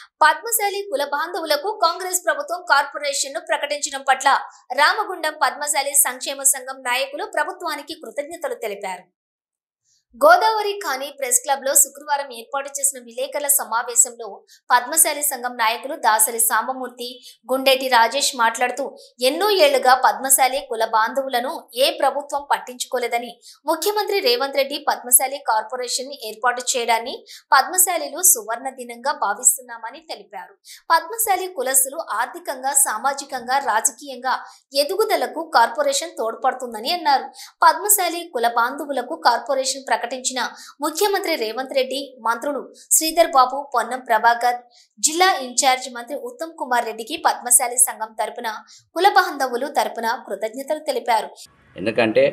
పద్మశాలి కుల బాంధవులకు కాంగ్రెస్ ప్రభుత్వం కార్పొరేషన్ ను ప్రకటించడం పట్ల రామగుండం పద్మశాలి సంక్షేమ సంఘం నాయకులు ప్రభుత్వానికి కృతజ్ఞతలు తెలిపారు. గోదావరి ఖానీ ప్రెస్ క్లబ్ లో శుక్రవారం ఏర్పాటు చేసిన విలేకరుల సమావేశంలో పద్మశాలి సంఘం నాయకులు దాసరి సాంబమూర్తి, గుండేటి రాజేష్ మాట్లాడుతూ ఎన్నో ఏళ్లుగా పద్మశాలి కుల బాంధవులను ఏ ప్రభుత్వం పట్టించుకోలేదని, ముఖ్యమంత్రి రేవంత్ రెడ్డి పద్మశాలి కార్పొరేషన్ ని ఏర్పాటు చేయడాన్ని పద్మశాలిలు సువర్ణ దినంగా భావిస్తున్నామని తెలిపారు. పద్మశాలి కులస్తులు ఆర్థికంగా, సామాజికంగా, రాజకీయంగా ఎదుగుదలకు కార్పొరేషన్ తోడ్పడుతుందని అన్నారు. పద్మశాలి కుల బాంధవులకు కార్పొరేషన్ ప్రకటించిన ముఖ్యమంత్రి రేవంత్ రెడ్డి, మంత్రులు శ్రీధర్ బాబు, పొన్నం ప్రభాకర్, జిల్లా ఇన్ఛార్జ్ మంత్రి ఉత్తమ్ కుమార్ రెడ్డికి పద్మశాలి సంఘం తరపున కుల బాంధవులు తరపున కృతజ్ఞతలు తెలిపారు. ఎందుకంటే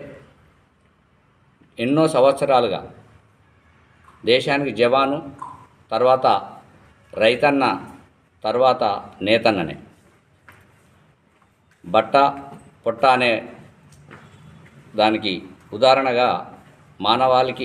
ఎన్నో సంవత్సరాలుగా దేశానికి జవాను, తర్వాత రైతన్న, తర్వాత నేతన్ననే, బట్ట పొట్ట అనే దానికి ఉదాహరణగా మానవాళికి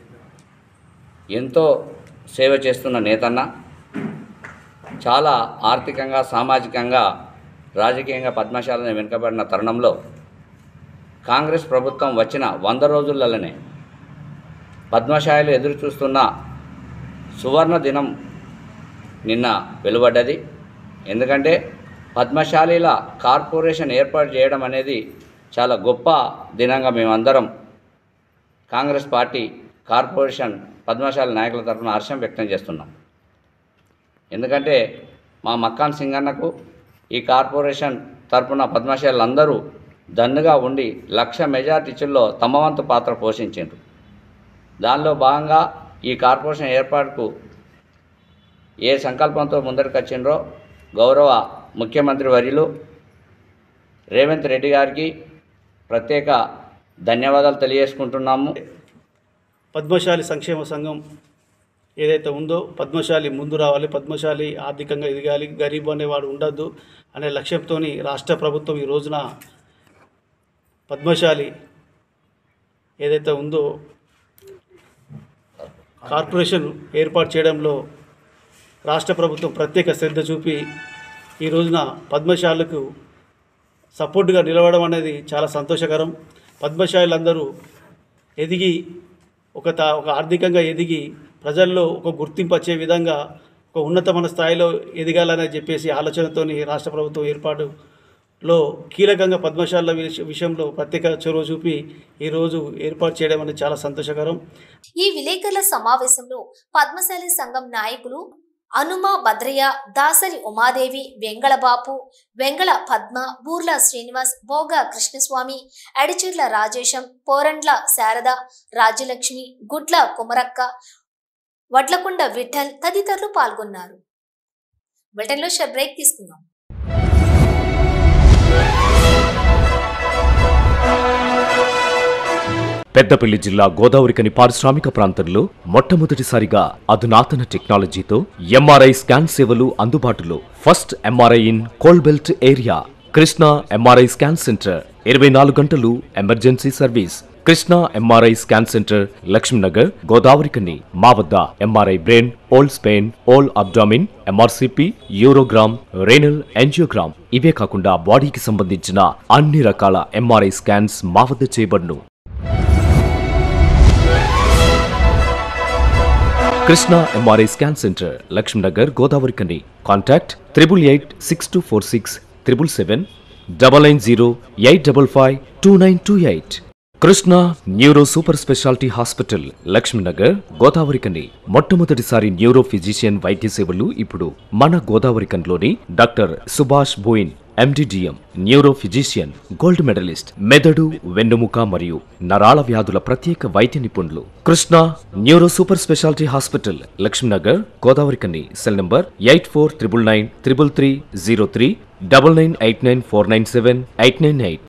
ఎంతో సేవ చేస్తున్న నేతన్న, చాలా ఆర్థికంగా, సామాజికంగా, రాజకీయంగా పద్మశాలిని వెనుకబడిన తరుణంలో కాంగ్రెస్ ప్రభుత్వం వచ్చిన 100 రోజులలోనే పద్మశాలిలు ఎదురు చూస్తున్న సువర్ణ దినం నిన్న వెలువడ్డది. ఎందుకంటే పద్మశాలిల కార్పొరేషన్ ఏర్పాటు చేయడం అనేది చాలా గొప్ప దినంగా మేమందరం కాంగ్రెస్ పార్టీ కార్పొరేషన్ పద్మశాలి నాయకుల తరఫున హర్షం వ్యక్తం చేస్తున్నాం. ఎందుకంటే మా మక్కాన్ సింగన్నకు ఈ కార్పొరేషన్ తరఫున పద్మశాలందరూ దన్నుగా ఉండి 1,00,000 మెజార్టీలో తమ వంతు పాత్ర పోషించారు. దానిలో భాగంగా ఈ కార్పొరేషన్ ఏర్పాటుకు ఏ సంకల్పంతో ముందరికి వచ్చిండ్రో గౌరవ ముఖ్యమంత్రి వర్యులు రేవంత్ రెడ్డి గారికి ప్రత్యేక ధన్యవాదాలు తెలియజేసుకుంటున్నాము. పద్మశాలి సంక్షేమ సంఘం ఏదైతే ఉందో, పద్మశాలి ముందు రావాలి, పద్మశాలి ఆర్థికంగా ఎదగాలి, గరీబ్ అనేవాడు ఉండద్దు అనే లక్ష్యంతో రాష్ట్ర ప్రభుత్వం ఈ రోజున పద్మశాలి ఏదైతే ఉందో కార్పొరేషన్ ఏర్పాటు చేయడంలో రాష్ట్ర ప్రభుత్వం ప్రత్యేక శ్రద్ధ చూపి ఈ రోజున పద్మశాలకు సపోర్టుగా నిలవడం అనేది చాలా సంతోషకరం. పద్మశాలులందరూ ఎదిగి ఒక ఆర్థికంగా ఎదిగి ప్రజల్లో ఒక గుర్తింపు వచ్చే విధంగా ఒక ఉన్నతమైన స్థాయిలో ఎదగాలని చెప్పేసి ఆలోచనతో రాష్ట్ర ప్రభుత్వం ఏర్పాటులో కీలకంగా పద్మశాల విషయంలో ప్రత్యేక చొరవ చూపి ఈరోజు ఏర్పాటు చేయడం అనేది చాలా సంతోషకరం. ఈ విలేకరుల సమావేశంలో పద్మశాలి సంఘం నాయకులు అనుమ భద్రయ్య, దాసరి ఉమాదేవి, వెంగళబాపు, వెంగళ పద్మ, బూర్ల శ్రీనివాస్, భోగ కృష్ణస్వామి, అడిచెర్ల రాజేశం, పోరండ్ల శారద, రాజ్యలక్ష్మి, గుడ్ల కుమరక్క, వడ్లకొండ విఠల్ తదితరులు పాల్గొన్నారు. బ్రిటన్లో షార్ట్ బ్రేక్ తీసుకుందాం. పెద్దపల్లి జిల్లా గోదావరికని పారిశ్రామిక ప్రాంతంలో మొట్టమొదటిసారిగా అధునాతన టెక్నాలజీతో ఎంఆర్ఐ స్కాన్ సేవలు అందుబాటులో. First MRI in coal belt area. Krishna MRI scan center, 24 గంటలు emergency service. Krishna MRI scan centre, Lakshmi Nagar, Godavarikhani. మా వద్ద MRI brain, whole spine, whole abdomen, MRCP, urogram, renal angiogram, ఇవే కాకుండా బాడీకి సంబంధించిన అన్ని రకాల ఎంఆర్ఐ స్కాన్స్ మా వద్ద చేయబడును. Krishna MRI scan centre, Lakshmi Nagar, Godavarikhani. Contact 888646 777 99085552928. Krishna neuro super speciality hospital, Laxminagar, Godavarikhani. మొట్టమొదటిసారి న్యూరో ఫిజిషియన్ వైద్య సేవలు ఇప్పుడు మన గోదావరికన్లోని doctor Subhash Boin, MD DM, neuro physician, gold medallist, మెదడు, వెన్నుముక మరియు నరాల వ్యాధుల ప్రత్యేక వైద్య నిపుణులు. Krishna neuro super speciality hospital, Laxminagar, Godavarikhani. Cell number 84999333 9989497898.